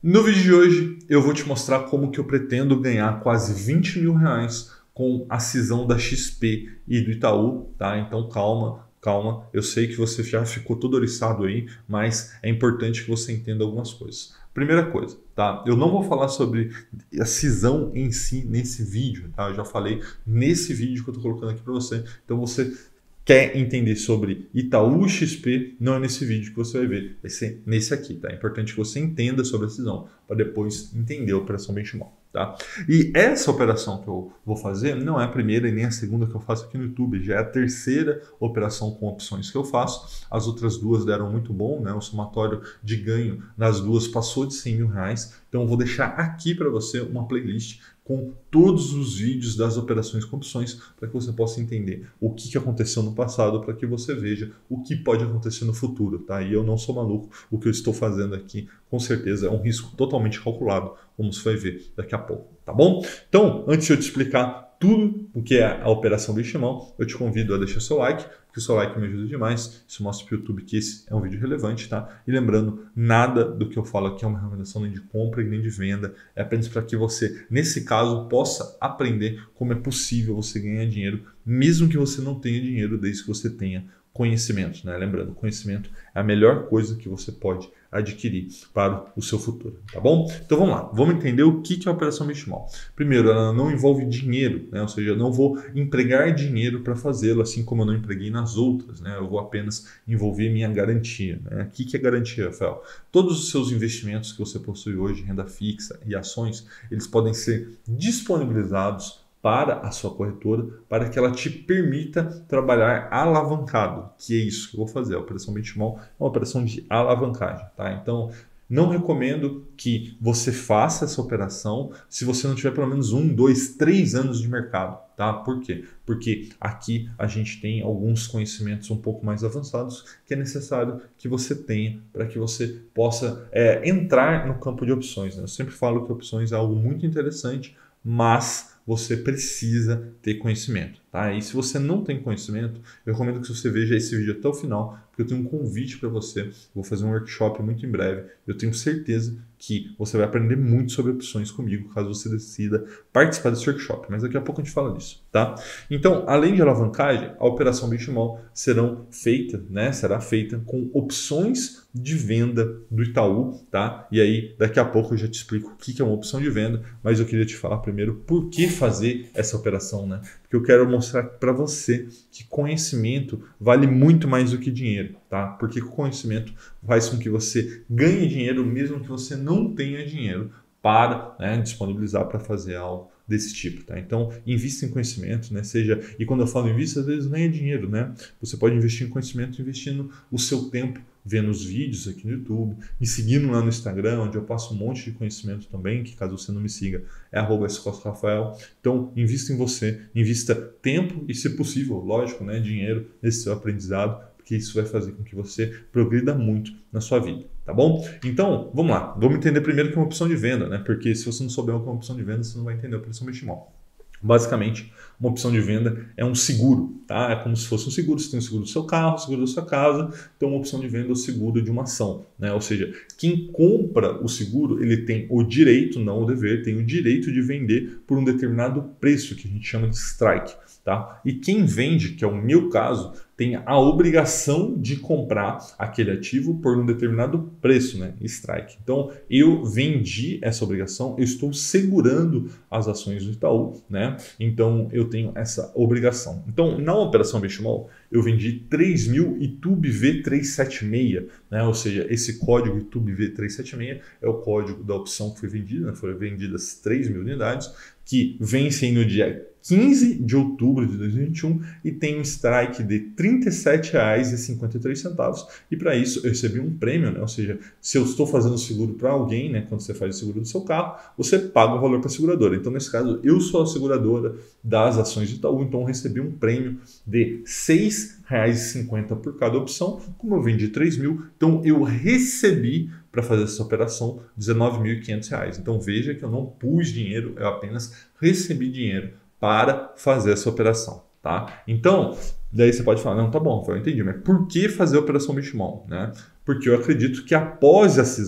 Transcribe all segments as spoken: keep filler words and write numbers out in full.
No vídeo de hoje eu vou te mostrar como que eu pretendo ganhar quase vinte mil reais com a cisão da X P e do Itaú, tá? Então calma, calma. Eu sei que você já ficou todo oriçado aí, mas é importante que você entenda algumas coisas. Primeira coisa, tá? Eu não vou falar sobre a cisão em si nesse vídeo, tá? Eu já falei nesse vídeo que eu tô colocando aqui para você. Então você quer entender sobre Itaú X P, não é nesse vídeo que você vai ver, vai ser nesse aqui, tá? É importante que você entenda sobre a cisão, para depois entender a operação benchmark, tá? E essa operação que eu vou fazer não é a primeira e nem a segunda que eu faço aqui no YouTube, já é a terceira operação com opções que eu faço. As outras duas deram muito bom, né? O somatório de ganho nas duas passou de cem mil reais, então eu vou deixar aqui para você uma playlist com todos os vídeos das operações com opções para que você possa entender o que aconteceu no passado, para que você veja o que pode acontecer no futuro, tá? E eu não sou maluco, o que eu estou fazendo aqui com certeza é um risco totalmente calculado, como você vai ver daqui a pouco, tá bom? Então, antes de eu te explicar tudo o que é a operação benchimão, eu te convido a deixar seu like, porque o seu like me ajuda demais, isso mostra para o YouTube que esse é um vídeo relevante, tá? E lembrando, nada do que eu falo aqui é uma recomendação nem de compra e nem de venda, é apenas para que você, nesse caso, possa aprender como é possível você ganhar dinheiro, mesmo que você não tenha dinheiro, desde que você tenha conhecimento, né? Lembrando, conhecimento é a melhor coisa que você pode adquirir para o seu futuro, tá bom? Então vamos lá, vamos entender o que é a operação benchimol. Primeiro, ela não envolve dinheiro, né? Ou seja, eu não vou empregar dinheiro para fazê-lo, assim como eu não empreguei nas outras, né? Eu vou apenas envolver minha garantia, né? O que é garantia, Rafael? Todos os seus investimentos que você possui hoje, renda fixa e ações, eles podem ser disponibilizados para a sua corretora, para que ela te permita trabalhar alavancado, que é isso que eu vou fazer. A operação benchimol é uma operação de alavancagem, tá? Então, não recomendo que você faça essa operação se você não tiver pelo menos um, dois, três anos de mercado, tá? Por quê? Porque aqui a gente tem alguns conhecimentos um pouco mais avançados que é necessário que você tenha para que você possa é, entrar no campo de opções, né? Eu sempre falo que opções é algo muito interessante, mas você precisa ter conhecimento, tá? E se você não tem conhecimento, eu recomendo que você veja esse vídeo até o final, porque eu tenho um convite para você. Eu vou fazer um workshop muito em breve. Eu tenho certeza que você vai aprender muito sobre opções comigo, caso você decida participar desse workshop. Mas daqui a pouco a gente fala disso, tá? Então, além de alavancagem, a operação benchimol serão feita, né? Será feita com opções de venda do Itaú, tá? E aí, daqui a pouco eu já te explico o que é uma opção de venda, mas eu queria te falar primeiro por que fazer essa operação, né? Porque eu quero mostrar para você que conhecimento vale muito mais do que dinheiro, tá? Porque o conhecimento faz com que você ganhe dinheiro mesmo que você não tenha dinheiro para, né, disponibilizar para fazer algo desse tipo, tá? Então, invista em conhecimento, né? Seja, e quando eu falo invista, às vezes nem é dinheiro, né? Você pode investir em conhecimento investindo o seu tempo vendo os vídeos aqui no YouTube, me seguindo lá no Instagram, onde eu passo um monte de conhecimento também, que caso você não me siga, é arroba Rafael. Então, invista em você, invista tempo e, se possível, lógico, né, dinheiro nesse seu aprendizado, porque isso vai fazer com que você progrida muito na sua vida, tá bom? Então, vamos lá. Vamos entender primeiro o que é uma opção de venda, né? Porque se você não souber o que é uma opção de venda, você não vai entender a operação benchimol. Basicamente, uma opção de venda é um seguro, tá? É como se fosse um seguro. Você tem o seguro do seu carro, o seguro da sua casa. Então, uma opção de venda é o seguro de uma ação, né? Ou seja, quem compra o seguro, ele tem o direito, não o dever, tem o direito de vender por um determinado preço, que a gente chama de strike, tá? E quem vende, que é o meu caso, tem a obrigação de comprar aquele ativo por um determinado preço, né? Strike. Então, eu vendi essa obrigação, eu estou segurando as ações do Itaú, né? Então, eu tenho essa obrigação. Então, na operação benchimol, eu vendi três mil I T U B V trezentos e setenta e seis, né? Ou seja, esse código I T U B V trezentos e setenta e seis é o código da opção que foi vendida, né? Foram vendidas três mil unidades, que vencem no dia quinze de outubro de dois mil e vinte e um e tem um strike de trinta e sete reais e cinquenta e três centavos, e para isso eu recebi um prêmio, né? Ou seja, se eu estou fazendo seguro para alguém, né? Quando você faz o seguro do seu carro, você paga o valor para a seguradora. Então, nesse caso, eu sou a seguradora das ações de Itaú, então eu recebi um prêmio de seis reais e cinquenta centavos por cada opção. Como eu vendi três mil, então eu recebi para fazer essa operação dezenove mil e quinhentos reais. Então veja que eu não pus dinheiro, eu apenas recebi dinheiro para fazer essa operação, tá? Então, daí você pode falar, não, tá bom, eu entendi, mas por que fazer a operação benchimol, né? Porque eu acredito que após a cisão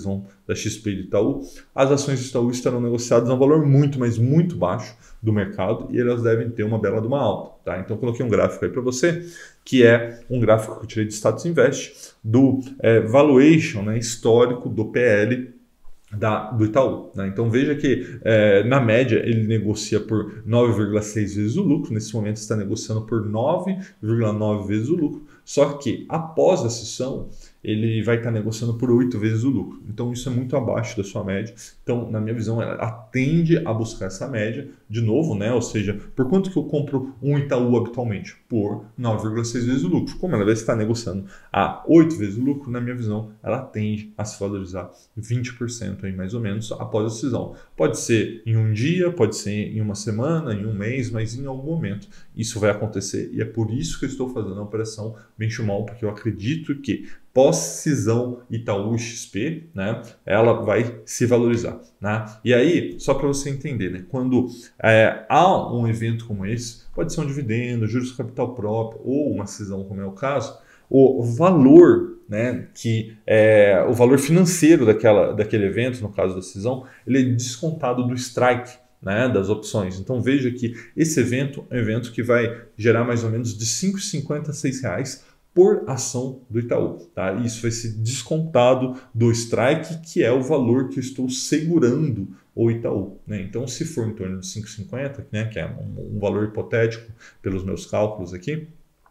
da X P e do Itaú, as ações do Itaú estarão negociadas a um valor muito, mas muito baixo do mercado e elas devem ter uma bela de uma alta. Tá? Então, eu coloquei um gráfico aí para você, que é um gráfico que eu tirei do Status Invest, do é, valuation, né, histórico do P L Da, do Itaú. Né? Então veja que é, na média ele negocia por nove vírgula seis vezes o lucro, nesse momento está negociando por nove vírgula nove vezes o lucro, só que após a sessão ele vai estar negociando por oito vezes o lucro. Então isso é muito abaixo da sua média. Então, na minha visão, ela tende a buscar essa média de novo, né? Ou seja, por quanto que eu compro um Itaú habitualmente? Por nove vírgula seis vezes o lucro. Como ela vai estar negociando a oito vezes o lucro, na minha visão, ela tende a se valorizar vinte por cento aí, mais ou menos após a decisão. Pode ser em um dia, pode ser em uma semana, em um mês, mas em algum momento isso vai acontecer e é por isso que eu estou fazendo a operação benchmark, porque eu acredito que pós-cisão Itaú X P, né, ela vai se valorizar. Né? E aí, só para você entender, né, quando é, há um evento como esse, pode ser um dividendo, juros de capital próprio ou uma cisão, como é o caso, o valor, né, que é, o valor financeiro daquela, daquele evento, no caso da cisão, ele é descontado do strike, né, das opções. Então veja que esse evento é um evento que vai gerar mais ou menos de cinco reais e cinquenta centavos a seis reais por ação do Itaú. Tá? Isso vai ser descontado do strike, que é o valor que eu estou segurando o Itaú. Né? Então, se for em torno de cinco reais e cinquenta centavos, né, que é um, um valor hipotético pelos meus cálculos aqui,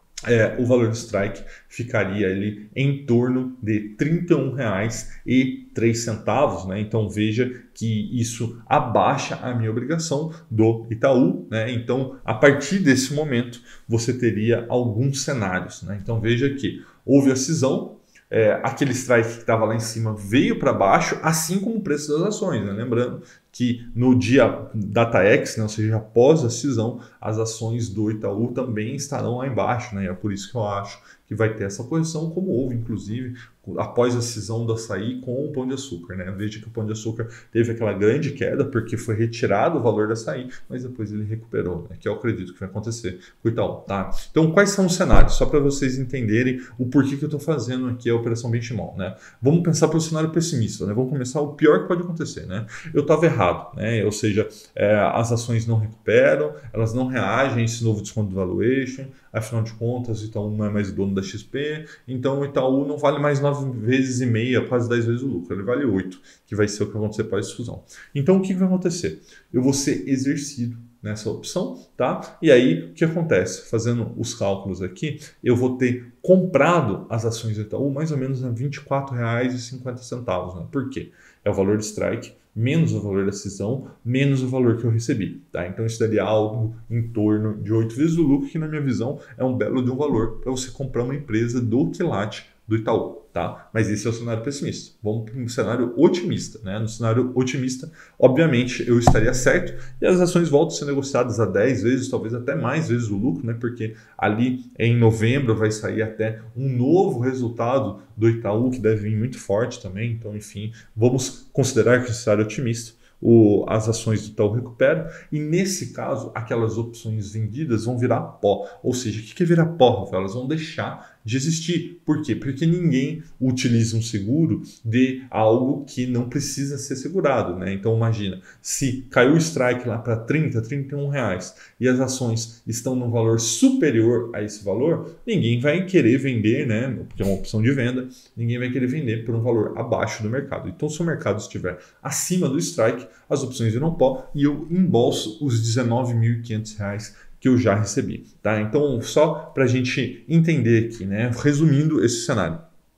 É, o valor do strike ficaria ali em torno de trinta e um reais e três centavos, né? Então veja que isso abaixa a minha obrigação do Itaú, né? Então a partir desse momento você teria alguns cenários, né? Então veja que houve a cisão, é, aquele strike que estava lá em cima veio para baixo, assim como o preço das ações, né? Lembrando que no dia DataX, né, ou seja, após a cisão, as ações do Itaú também estarão lá embaixo. Né? E é por isso que eu acho que vai ter essa correção, como houve, inclusive, após a cisão do açaí com o Pão de Açúcar. Né? Veja que o Pão de Açúcar teve aquela grande queda porque foi retirado o valor do açaí, mas depois ele recuperou, né? Que eu acredito que vai acontecer com o Itaú. Tá? Então, quais são os cenários? Só para vocês entenderem o porquê que eu estou fazendo aqui a operação benchmark. Né? Vamos pensar para o cenário pessimista. Né? Vamos começar o pior que pode acontecer. Né? Eu estava errado, né? Ou seja, é, as ações não recuperam, elas não reagem a esse novo desconto de valuation, afinal de contas o Itaú não é mais dono da X P, então o Itaú não vale mais nove vezes e meia, quase dez vezes o lucro, ele vale oito, que vai ser o que vai acontecer pós fusão. Então o que vai acontecer? Eu vou ser exercido nessa opção, tá? E aí o que acontece? Fazendo os cálculos aqui, eu vou ter comprado as ações do Itaú mais ou menos a vinte e quatro reais e cinquenta centavos. Né? Por quê? É o valor de strike menos o valor da cisão, menos o valor que eu recebi. Tá? Então isso daria algo em torno de oito vezes o lucro, que na minha visão é um belo de um valor para você comprar uma empresa do quilate do Itaú. Tá? Mas esse é o cenário pessimista. Vamos para um cenário otimista. Né? No cenário otimista, obviamente, eu estaria certo e as ações voltam a ser negociadas a dez vezes, talvez até mais vezes o lucro, né? Porque ali em novembro vai sair até um novo resultado do Itaú, que deve vir muito forte também. Então, enfim, vamos considerar que o cenário otimista, O, as ações do Itaú recuperam e nesse caso aquelas opções vendidas vão virar pó. Ou seja, o que é virar pó, Rafael? Elas vão deixar de existir. Por quê? Porque ninguém utiliza um seguro de algo que não precisa ser segurado. Né? Então imagina, se caiu o strike lá para trinta, trinta e um reais e as ações estão num valor superior a esse valor, ninguém vai querer vender, né? Porque é uma opção de venda, ninguém vai querer vender por um valor abaixo do mercado. Então se o mercado estiver acima do strike, as opções viram pó e eu embolso os dezenove mil e quinhentos reais que eu já recebi. Tá? Então, só para a gente entender aqui, né? Resumindo esse cenário.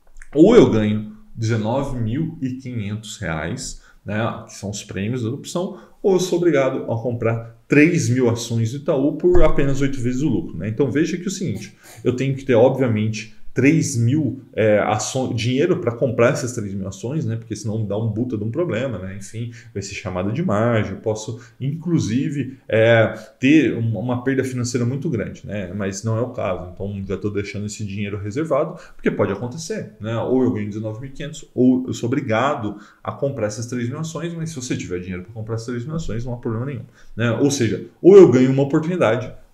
Ou eu ganho dezenove mil e quinhentos reais, né? Que são os prêmios da opção, ou eu sou obrigado a comprar três mil ações do Itaú por apenas oito vezes o lucro. Né? Então, veja que é o seguinte, eu tenho que ter, obviamente, três mil é, ações, dinheiro para comprar essas três mil ações, né? Porque senão dá um puta de um problema, né? Enfim, vai ser chamada de margem, eu posso inclusive é, ter uma, uma perda financeira muito grande, né? Mas não é o caso, então já estou deixando esse dinheiro reservado, porque pode acontecer, né? Ou eu ganho dezenove mil e quinhentos, ou eu sou obrigado a comprar essas três mil ações, mas se você tiver dinheiro para comprar essas três mil ações, não há problema nenhum, né? Ou seja, ou eu ganho uma oportunidade,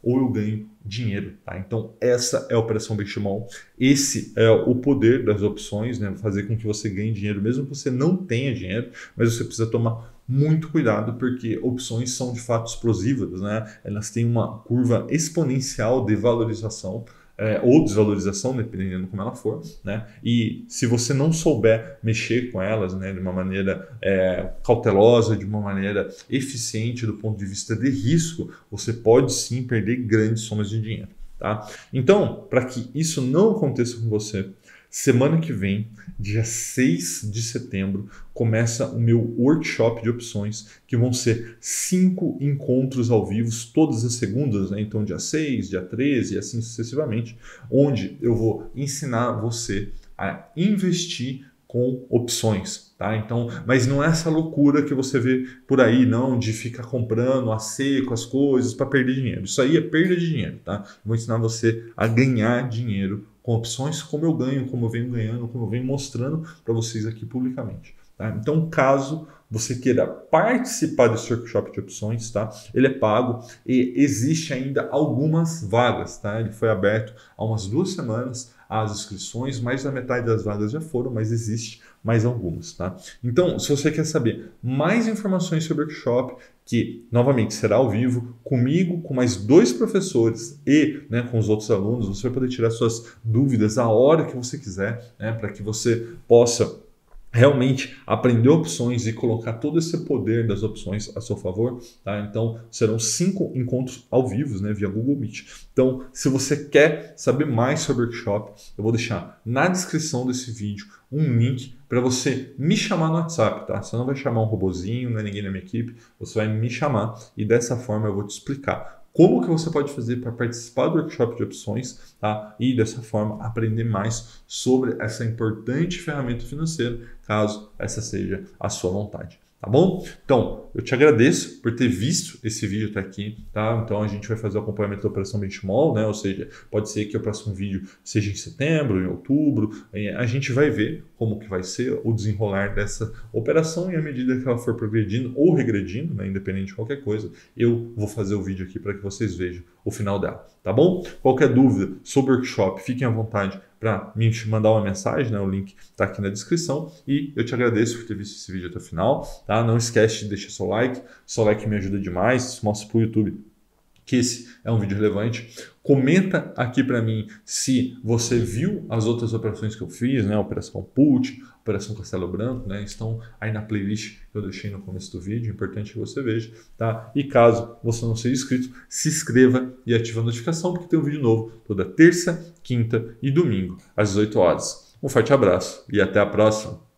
ou eu ganho dinheiro, tá? Então essa é a operação benchmall, esse é o poder das opções, né? Fazer com que você ganhe dinheiro mesmo que você não tenha dinheiro, mas você precisa tomar muito cuidado porque opções são de fato explosivas, né? Elas têm uma curva exponencial de valorização, É, ou desvalorização, dependendo como ela for, né? E se você não souber mexer com elas, né, de uma maneira é, cautelosa, de uma maneira eficiente do ponto de vista de risco, você pode sim perder grandes somas de dinheiro, tá? Então, para que isso não aconteça com você, semana que vem, dia seis de setembro, começa o meu workshop de opções, que vão ser cinco encontros ao vivo, todas as segundas, né? Então dia seis, dia treze e assim sucessivamente, onde eu vou ensinar você a investir com opções, tá? Então, mas não é essa loucura que você vê por aí, não, de ficar comprando a seco as coisas para perder dinheiro. Isso aí é perda de dinheiro, tá? Eu vou ensinar você a ganhar dinheiro com opções, como eu ganho, como eu venho ganhando, como eu venho mostrando para vocês aqui publicamente, tá? Então, caso você queira participar desse workshop de opções, tá? Ele é pago e existe ainda algumas vagas, tá? Ele foi aberto há umas duas semanas as inscrições, mais da metade das vagas já foram, mas existe mais algumas, tá? Então, se você quer saber mais informações sobre o workshop, que novamente será ao vivo, comigo, com mais dois professores e, né, com os outros alunos, você vai poder tirar suas dúvidas a hora que você quiser, né, para que você possa realmente aprender opções e colocar todo esse poder das opções a seu favor, tá? Então, serão cinco encontros ao vivo, né, via Google Meet. Então, se você quer saber mais sobre o workshop, eu vou deixar na descrição desse vídeo um link para você me chamar no WhatsApp, tá? Você não vai chamar um robozinho, não é ninguém da minha equipe, você vai me chamar e dessa forma eu vou te explicar como que você pode fazer para participar do workshop de opções, tá? E dessa forma aprender mais sobre essa importante ferramenta financeira, caso essa seja a sua vontade. Tá bom? Então, eu te agradeço por ter visto esse vídeo até aqui, tá? Então, a gente vai fazer o acompanhamento da Operação Benchmall, né? Ou seja, pode ser que o próximo vídeo seja em setembro, em outubro. A gente vai ver como que vai ser o desenrolar dessa operação e à medida que ela for progredindo ou regredindo, né? Independente de qualquer coisa, eu vou fazer o vídeo aqui para que vocês vejam o final dela, tá bom? Qualquer dúvida sobre o workshop, fiquem à vontade para me mandar uma mensagem, né? O link está aqui na descrição e eu te agradeço por ter visto esse vídeo até o final, tá? Não esquece de deixar seu like, seu like me ajuda demais, isso mostra para o YouTube que esse é um vídeo relevante. Comenta aqui para mim se você viu as outras operações que eu fiz, né? Operação Put, Operação Castelo Branco, né? Estão aí na playlist que eu deixei no começo do vídeo, importante que você veja, tá? E caso você não seja inscrito, se inscreva e ative a notificação, porque tem um vídeo novo toda terça, quinta e domingo, às dezoito horas. Um forte abraço e até a próxima!